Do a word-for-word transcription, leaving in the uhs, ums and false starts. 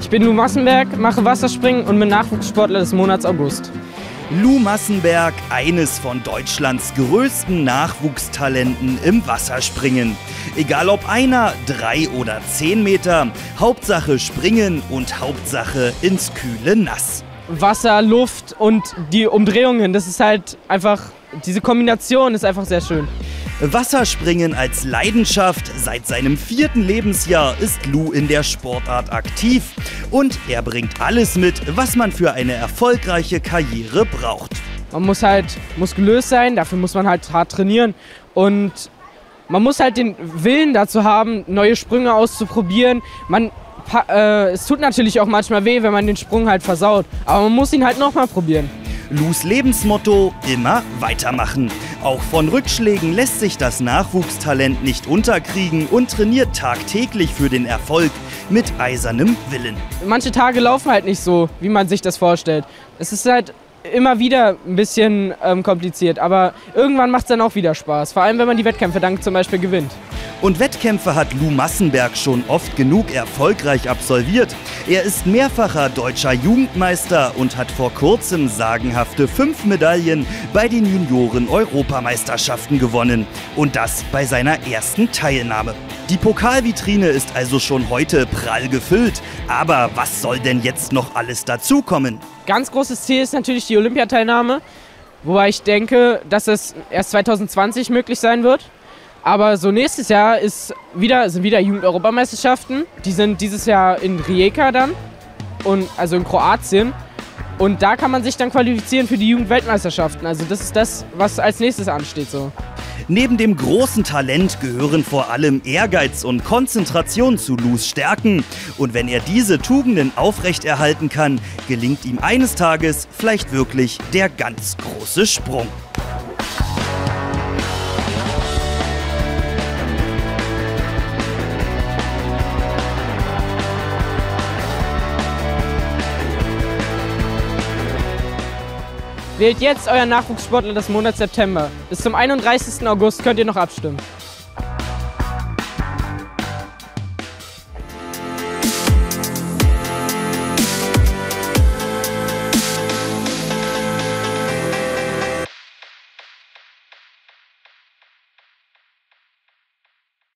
bin Lou Massenberg, mache Wasserspringen und bin Nachwuchssportler des Monats August. Lou Massenberg, eines von Deutschlands größten Nachwuchstalenten im Wasserspringen. Egal ob einer, drei oder zehn Meter, Hauptsache springen und Hauptsache ins kühle Nass. Wasser, Luft und die Umdrehungen, das ist halt einfach, diese Kombination ist einfach sehr schön. Wasserspringen als Leidenschaft. Seit seinem vierten Lebensjahr ist Lou in der Sportart aktiv. Und er bringt alles mit, was man für eine erfolgreiche Karriere braucht. Man muss halt muskulös sein, dafür muss man halt hart trainieren. Und man muss halt den Willen dazu haben, neue Sprünge auszuprobieren. Man, äh, es tut natürlich auch manchmal weh, wenn man den Sprung halt versaut. Aber man muss ihn halt nochmal probieren. Lous Lebensmotto: immer weitermachen. Auch von Rückschlägen lässt sich das Nachwuchstalent nicht unterkriegen und trainiert tagtäglich für den Erfolg mit eisernem Willen. Manche Tage laufen halt nicht so, wie man sich das vorstellt. Es ist halt immer wieder ein bisschen ähm, kompliziert, aber irgendwann macht es dann auch wieder Spaß. Vor allem, wenn man die Wettkämpfe dann zum Beispiel gewinnt. Und Wettkämpfe hat Lou Massenberg schon oft genug erfolgreich absolviert. Er ist mehrfacher deutscher Jugendmeister und hat vor kurzem sagenhafte fünf Medaillen bei den Junioren-Europameisterschaften gewonnen. Und das bei seiner ersten Teilnahme. Die Pokalvitrine ist also schon heute prall gefüllt. Aber was soll denn jetzt noch alles dazukommen? Ganz großes Ziel ist natürlich die Olympiateilnahme, wobei ich denke, dass es erst zwanzig zwanzig möglich sein wird. Aber so nächstes Jahr ist wieder, sind wieder Jugend-Europameisterschaften. Die sind dieses Jahr in Rijeka dann, und, also in Kroatien. Und da kann man sich dann qualifizieren für die Jugendweltmeisterschaften. Also das ist das, was als nächstes ansteht. So. Neben dem großen Talent gehören vor allem Ehrgeiz und Konzentration zu Lous Stärken. Und wenn er diese Tugenden aufrechterhalten kann, gelingt ihm eines Tages vielleicht wirklich der ganz große Sprung. Wählt jetzt euren Nachwuchssportler des Monats September. Bis zum einunddreißigsten August könnt ihr noch abstimmen.